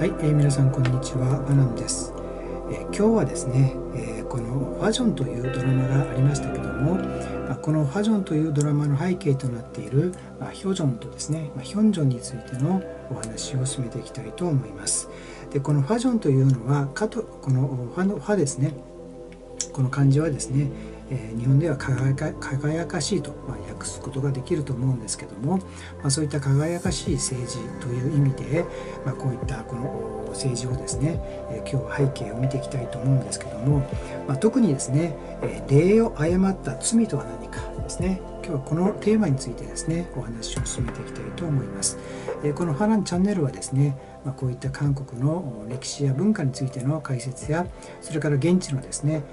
はい、皆さんこんにちは、アナンです。今日はですね、このファジョンというドラマがありましたけども、このファジョンというドラマの背景となっている、ヒョジョンとですね、ヒョンジョンについてのお話を進めていきたいと思います。で、このファジョンというのは、このファのファですね、この漢字はですね、日本では輝かしいと、訳すことができると思うんですけども、そういった輝かしい政治という意味で、こういったこの政治をですね、今日は背景を見ていきたいと思うんですけども、特にですね、礼を誤った罪とは何かですね、今日はこのテーマについてですね、お話を進めていきたいと思います。このファランチャンネルはですね、こういった韓国の歴史や文化についての解説や、それから現地のですね、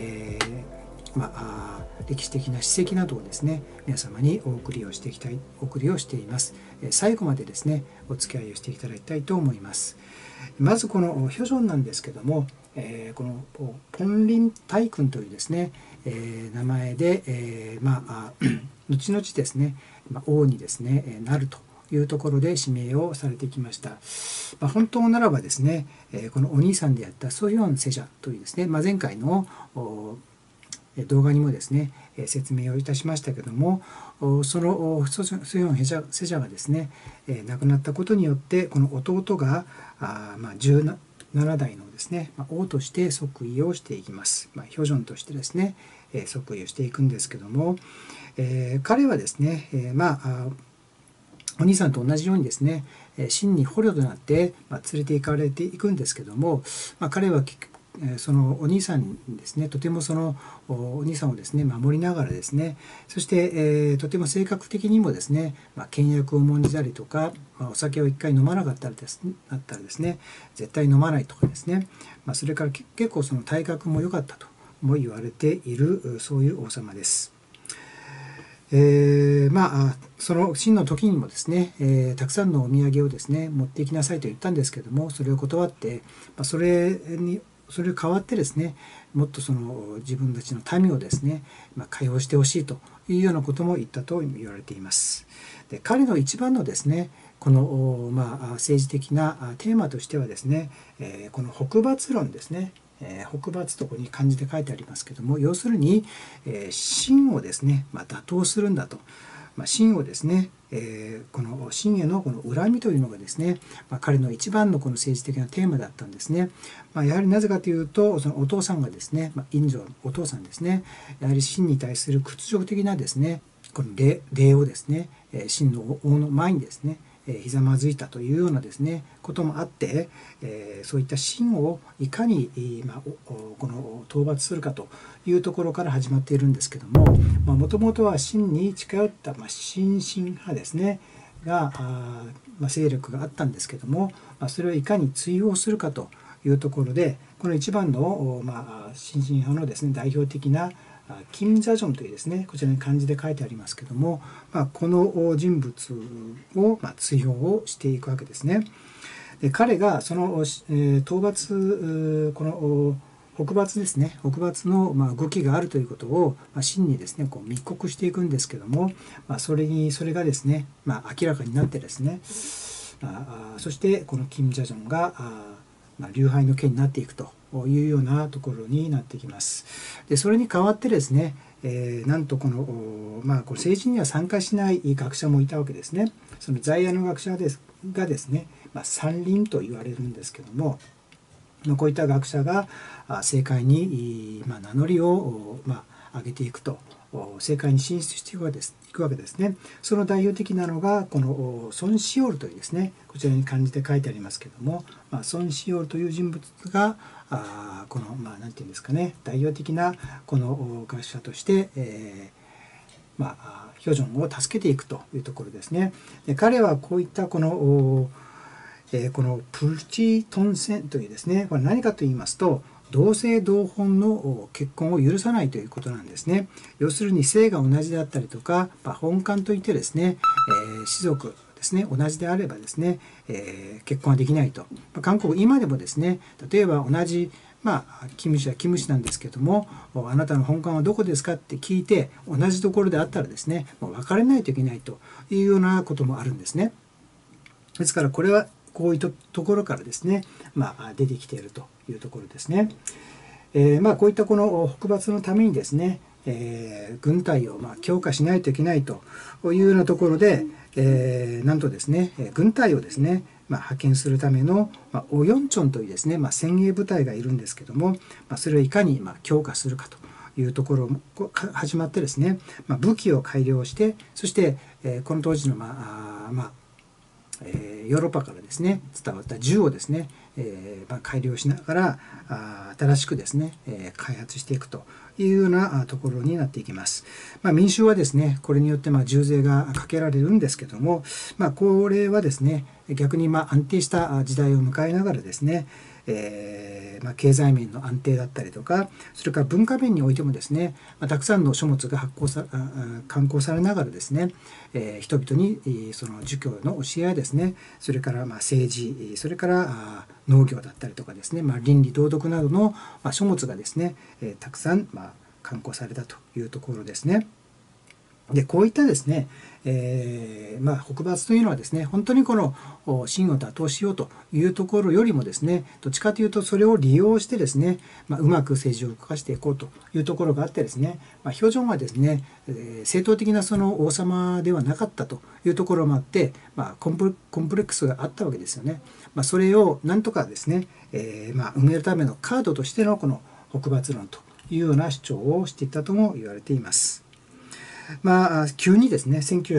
歴史的な史跡などをですね、皆様にお送りをしています。最後までですね、お付き合いをしていただきたいと思います。まずこのヒョジョンなんですけども、このポンリン大君というですね、名前で、後々ですね、王にですね、なるというところで指名をされてきました。本当ならばですね、このお兄さんであったソヒョンセジャというですね、前回の動画にもですね、説明をいたしましたけども、そのソヒョンセジャがですね、亡くなったことによって、この弟が17代のですね、王として即位をしていきます。ヒョジョンとしてですね、即位をしていくんですけども、彼はですね、お兄さんと同じようにですね、真に捕虜となって連れて行かれていくんですけども、彼はそのお兄さんにですね、とてもそのお兄さんをですね守りながらですね、そして、とても性格的にもですね、倹約を重んじたりとか、お酒を一回飲まなかったらですね、絶対飲まないとかですね、それから結構その体格も良かったとも言われている、そういう王様です。その真の時にもですね、たくさんのお土産をですね持っていきなさいと言ったんですけども、それを断って、それを代わってですね、もっとその自分たちの民をですね、解放してほしいというようなことも言ったと言われています。で、彼の一番のですね、この、政治的なテーマとしてはですね、この北伐論ですね。北伐とここに漢字で書いてありますけども、要するに、秦をですね、打倒するんだと。秦をですね、この秦へのこの恨みというのがですね、彼の一番のこの政治的なテーマだったんですね。やはりなぜかというと、そのお父さんがですね、殷正のお父さんですね、やはり秦に対する屈辱的なですね、この礼をですね、秦の王の前にですね、ひざまずいたというようなですねこともあって、そういった秦をいかに、この討伐するかというところから始まっているんですけども、もともとは秦に近寄った、新進派ですねが勢力があったんですけども、それをいかに追放するかというところで、この一番の、新進派のですね代表的なキム・ジャジョンというですね、こちらに漢字で書いてありますけども、この人物を追放をしていくわけですね。で、彼がその、討伐、この北伐ですね、北伐の動きがあるということを秦にですねこう密告していくんですけども、それがですね、明らかになってですね、そしてこのキム・ジャジョンが崇拝の権になっていくというようなところになってきます。で、それに代わってですね、なんとこの、これ政治には参加しない学者もいたわけですね。その在野の学者がですね、山林と言われるんですけども、こういった学者が政界に名乗りを上げていくと、政界に進出していくわけですね。その代表的なのがこのソン・シオールというですね、こちらに漢字で書いてありますけども、ソン・シオールという人物がこの何て言うんですかね、代表的なこの学者として、ヒョジョンを助けていくというところですね。で、彼はこういったこのプルチトンセンというですね、これ何かと言いますと、同姓同本の結婚を許さないということなんですね。要するに姓が同じであったりとか、本漢といってですね、氏族ですね、同じであればですね、結婚はできないと。韓国今でもですね、例えば同じキム氏はキム氏なんですけども、あなたの本館はどこですかって聞いて、同じところであったらですね、もう別れないといけないというようなこともあるんですね。ですからこれはこういうところからですね、出てきているというところですね。こういったこの北伐のためにですね、軍隊を強化しないといけないというようなところで、なんとですね、軍隊をですね、派遣するための、オヨンチョンというですね、精鋭部隊がいるんですけども、それをいかに強化するかというところから始まってですね、武器を改良して、そして、この当時のヨーロッパからですね伝わった銃をですね、改良しながら新しくですね、開発していくというようなところになっていきます。民衆はですねこれによって重税がかけられるんですけども、これはですね逆に安定した時代を迎えながらですね、経済面の安定だったりとか、それから文化面においてもですね、たくさんの書物が刊行されながらですね、人々にその儒教の教えやですね、それから政治、それから農業だったりとかですね、倫理道徳などの書物がですね、たくさん刊行されたというところですね。でこういったですね、北伐というのはですね本当にこの秦を打倒しようというところよりもですね、どっちかというとそれを利用してですね、うまく政治を動かしていこうというところがあってですね、表情はですね、正統的なその王様ではなかったというところもあって、コンプレックスがあったわけですよね。それをなんとかですね、埋めるためのカードとしてのこの北伐論というような主張をしていったとも言われています。急にですね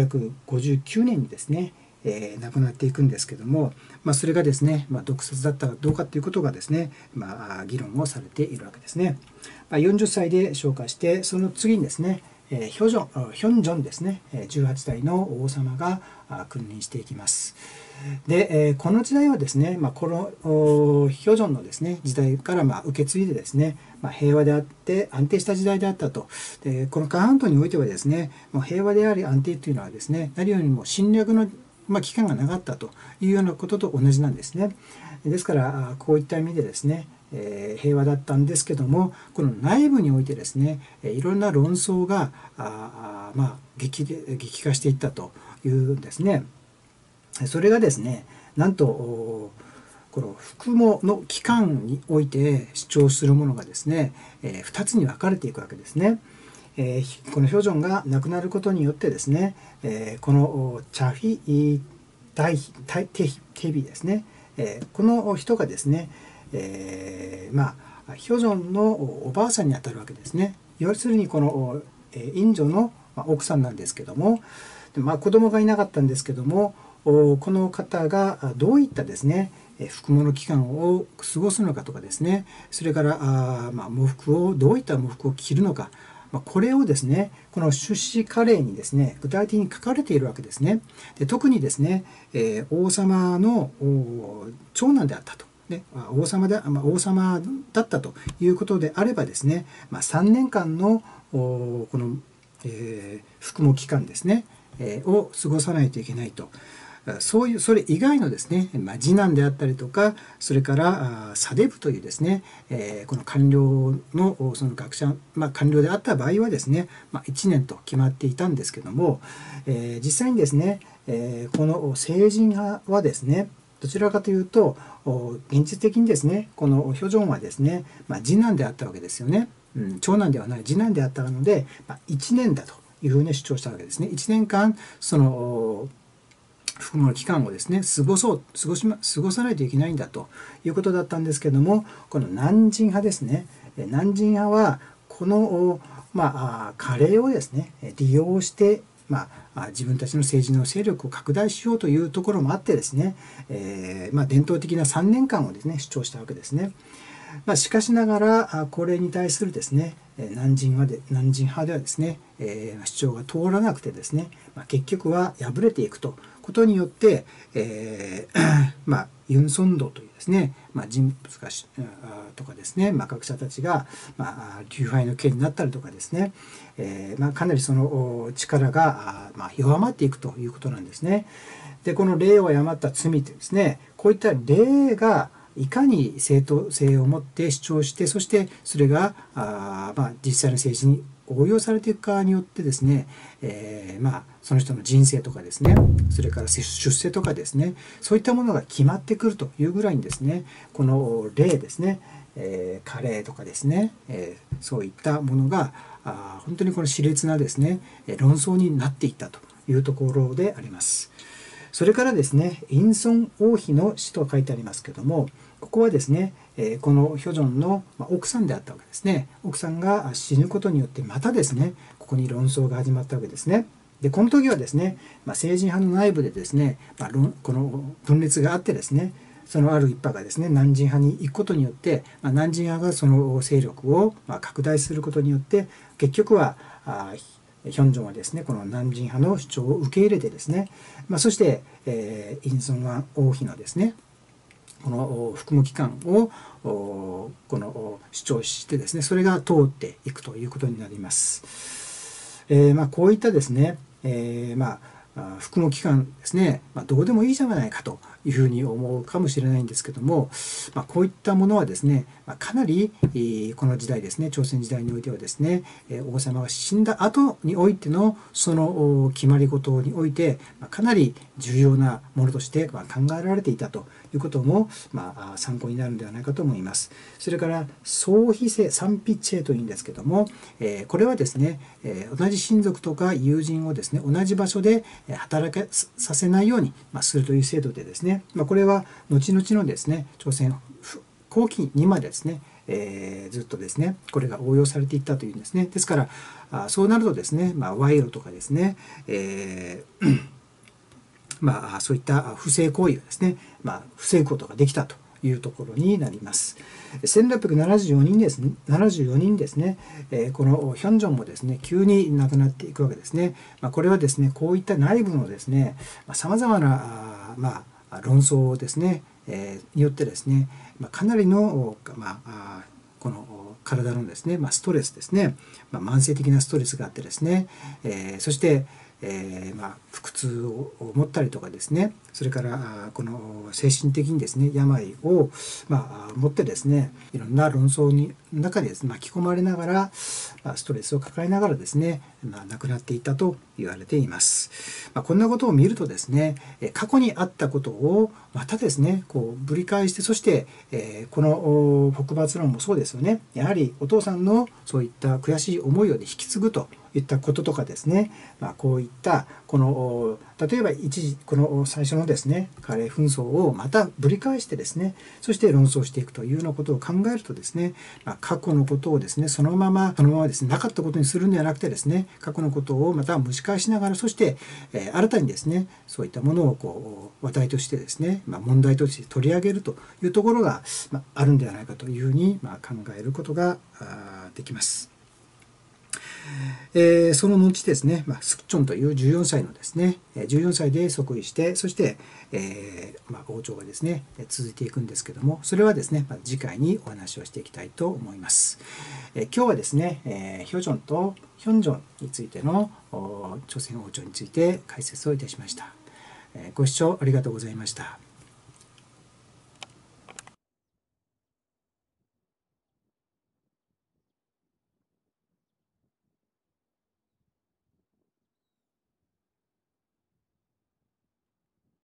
1959年にですね、亡くなっていくんですけども、それがですね、毒殺だったかどうかということがですね、議論をされているわけですね。40歳で昇華して、その次にですねヒョンジョンですね18代の王様が君臨していきます。で、この時代はですね、このヒョジョンのですね時代から受け継いでですね、平和であって安定した時代であったと。でこの韓半島においてはですねもう平和であり安定というのはですね何よりも侵略の期間がなかったというようなことと同じなんですね。ですからこういった意味でですね平和だったんですけども、この内部においてですねいろんな論争が激化していったというんですね。それがですねなんとこの服喪の期間において主張するものがですね、2つに分かれていくわけですね。このヒョジョンが亡くなることによってですね、このチャフィテビですね、この人がですね、ヒョジョンのおばあさんにあたるわけですね。要するにこのインジョの奥さんなんですけども、子供がいなかったんですけども、この方がどういったですね服喪の期間を過ごすのかとかですね、それから喪服をどういった喪服を着るのか、これをですねこの出資カレーにですね具体的に書かれているわけですね。で特にですね、王様の長男であったと。王様だったということであればですね、3年間のこの、服喪期間ですね、を過ごさないといけないと。それ以外のですね、次男であったりとか、それからサデブというですね、この官僚のその学者、官僚であった場合はですね、1年と決まっていたんですけども、実際にですね、この成人派はですね、どちらかというと現実的にですねこのヒョジョンはですね、次男であったわけですよね。長男ではない次男であったので、1年だというふうに主張したわけですね。1年間その服喪の期間をですね過ごさないといけないんだということだったんですけども、この南進派ですね、南進派はこの加齢をですね利用して自分たちの政治の勢力を拡大しようというところもあってですね、伝統的な3年間をですね主張したわけですね。しかしながらこれに対するですね南進派ではですね、主張が通らなくてですね、結局は敗れていくとことによって、ユン・ソンドというですね、人物がとかですね、学者たちが、流派の権になったりとかですね、かなりその力が、弱まっていくということなんですね。でこの礼を誤った罪ってですね、こういった礼がいかに正当性を持って主張して、そしてそれが実際の政治に応用されていくかによってですね、その人の人生とかですね、それから出世とかですね、そういったものが決まってくるというぐらいにですね、この霊ですね、加齢とかですね、そういったものが本当にこの熾烈なですね論争になっていったというところであります。それからですね、陰尊王妃の死と書いてありますけども、ここはですね、このヒョジョンの奥さんであったわけですね。奥さんが死ぬことによってまたですね、ここに論争が始まったわけですね。でこの時はですね、政治派の内部でですね、この分裂があってですね、そのある一派がですね南進派に行くことによって、南進派がその勢力を拡大することによって結局はヒョンジョンはですねこの南進派の主張を受け入れてですね、そして、インソンワン王妃のですねこの服務機関をこの主張してですねそれが通っていくということになります。こういったですね、服務機関ですね、どうでもいいじゃないかというふうに思うかもしれないんですけども、こういったものはですね、かなりこの時代ですね、朝鮮時代においてはですね、王様が死んだ後においてのその決まり事においてかなり重要なものとして考えられていたということも参考になるのではないかと思います。それから相否制、三否制というんですけども、これはですね、同じ親族とか友人をですね同じ場所で働けさせないようにするという制度でですね、これは後々のですね朝鮮後期にまでですね、ずっとですねこれが応用されていったというんですね。ですからそうなるとですね、賄賂とかですね、そういった不正行為をですね、防ぐことができたというところになります。1674人ですね、74人ですね、このヒョンジョンもですね急に亡くなっていくわけですね。これはですねこういった内部のですねさまざまな論争ですね、によってですね、かなりのこの体のですね、ストレスですね、慢性的なストレスがあってですね、そして腹痛を持ったりとかですね、それからこの精神的にですね病を持ってですねいろんな論争の中で巻き込まれながらストレスを抱えながらですね亡くなっていったと言われています。こんなことを見るとですね過去にあったことをまたですねこうぶり返して、そしてこの北伐論もそうですよね。やはりお父さんのそういった悔しい思いを引き継ぐといったこととかですね、こういったこの例えば一時この最初のですねカレー紛争をまたぶり返してですね、そして論争していくというようなことを考えるとですね、過去のことをですねそのままですねなかったことにするんではなくてですね、過去のことをまた蒸し返しながら、そして、新たにですねそういったものをこう話題としてですね、問題として取り上げるというところが、あるんではないかというふうに、考えることができます。その後ですね、スクチョンという14歳のですね14歳で即位して、そして、王朝がですね続いていくんですけども、それはですね、次回にお話をしていきたいと思います。今日はですね、ヒョジョンとヒョンジョンについての朝鮮王朝について解説をいたしました。ご視聴ありがとうございました。